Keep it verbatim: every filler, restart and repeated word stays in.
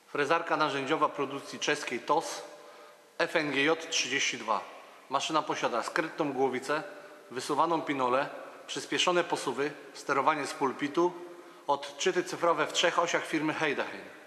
Frezarka narzędziowa produkcji czeskiej T O S F N G J trzydzieści dwa. Maszyna posiada skrytą głowicę, wysuwaną pinolę, przyspieszone posuwy, sterowanie z pulpitu, odczyty cyfrowe w trzech osiach firmy Heidachen.